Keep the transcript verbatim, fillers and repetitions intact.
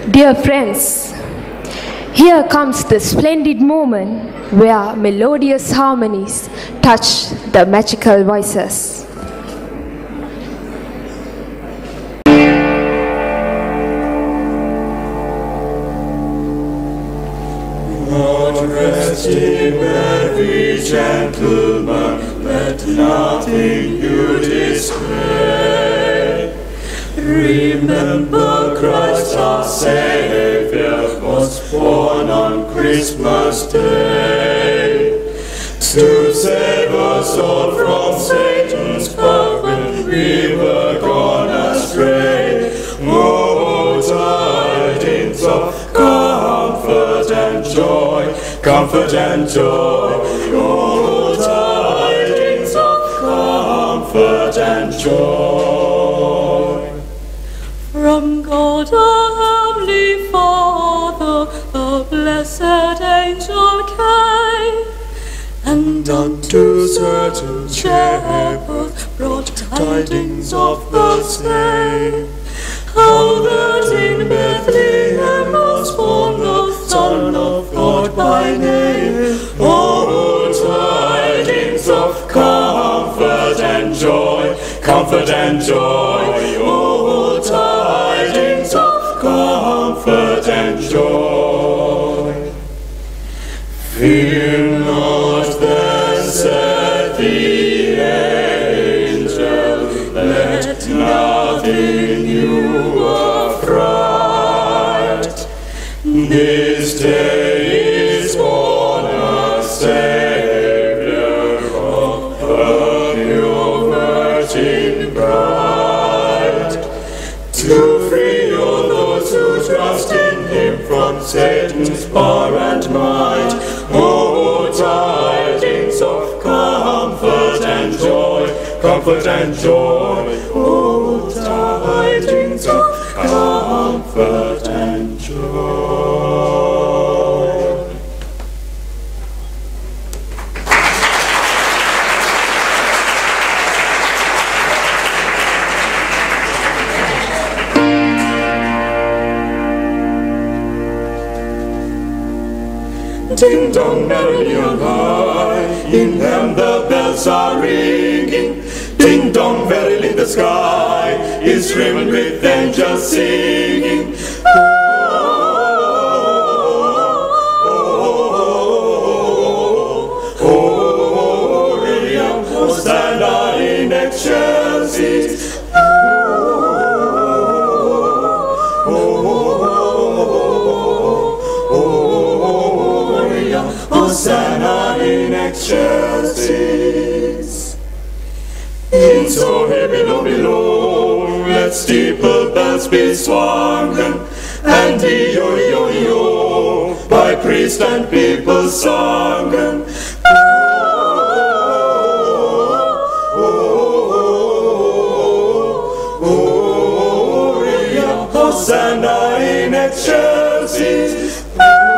Dear friends, here comes the splendid moment where melodious harmonies touch the magical voices. Lord, rest in every gentleman, let nothing you display. Remember Christ our Savior was born on Christmas Day, to save us all from Satan's power when we were gone astray. Oh, tidings of comfort and joy, comfort and joy. Oh, tidings of comfort and joy. From God our Heavenly Father, the blessed angel came, and unto certain shepherds brought tidings of the same. How that in Bethlehem was born the Son of God by name. Oh, tidings of comfort and joy, comfort and joy. Oh, tidings of comfort and joy. Fear not, then said the angel, let nothing you affright. This day is born a Savior of the pure Virgin bride, to free all those who trust in Him from Satan's power and might. Oh, tidings of comfort and joy, comfort and joy. Oh, tidings of comfort and joy. Ding dong, merrily on high, in them the bells are ringing. Ding dong, verily the sky is riven with angels singing. Oh, oh, oh, oh, William, Hosanna in excelsis. Hosanna in excelsis. In so here below, below, let steeple bells be swung, and yo-yo-yo, by priest and people sung. Oh, oh, oh, oh, Hosanna in excelsis.